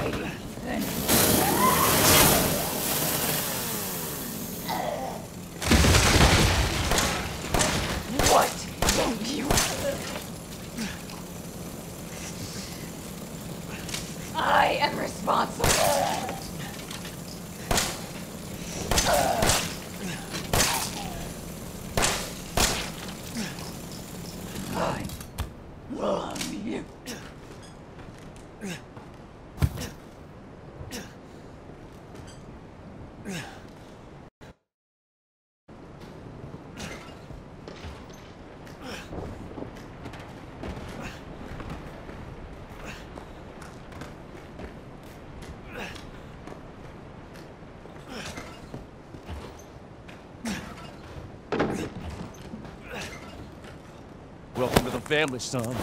What do you... I am responsible. I love you. Welcome to the family, son.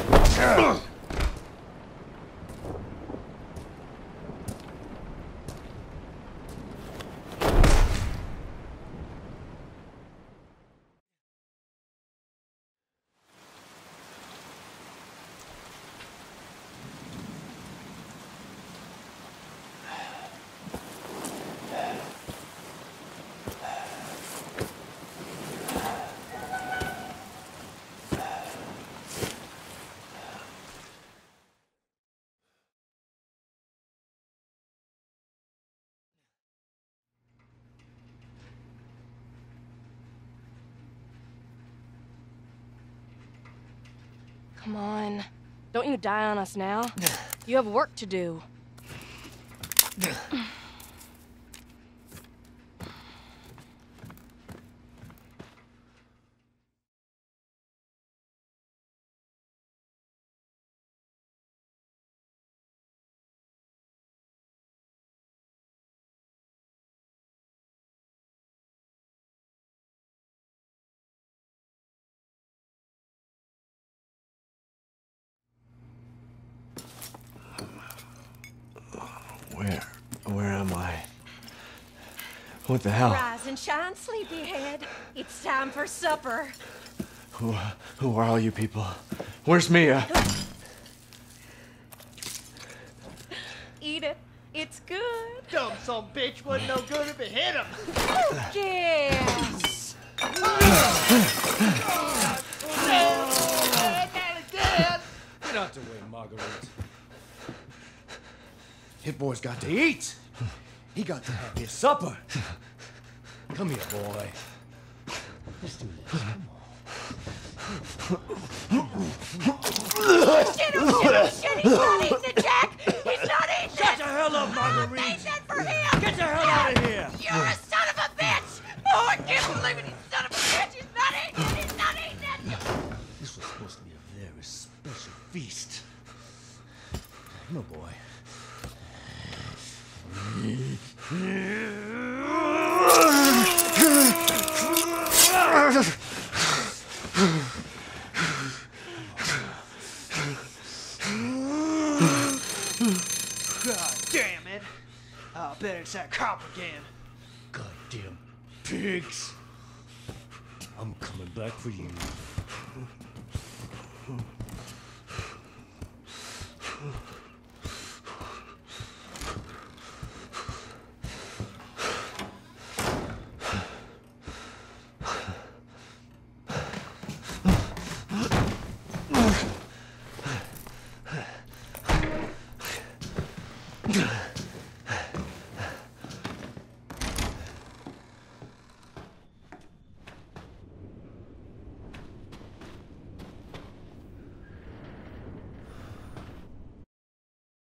Come on. Don't you die on us now. You have work to do. Where am I? What the hell? Rise and shine, sleepyhead. It's time for supper. Who are all you people? Where's Mia? Eat it. It's good. Dumb son of a bitch wasn't no good if it hit him. Yes. Get out the way, Marguerite. Hit boy's got to eat. He got to have his supper. Come here, boy. Let's do this. Shit, he's not eating it, Jack. He's not eating it. Shut the hell up, Marguerite. Made that for him. Get the hell out of here. You're a son of a bitch. Oh, I can't believe it. He's son of a bitch. He's not eating it. He's not eating it. This was supposed to be a very special feast. Come on, boy. God damn it! I'll bet it's that cop again. Goddamn pigs! I'm coming back for you. Ugh.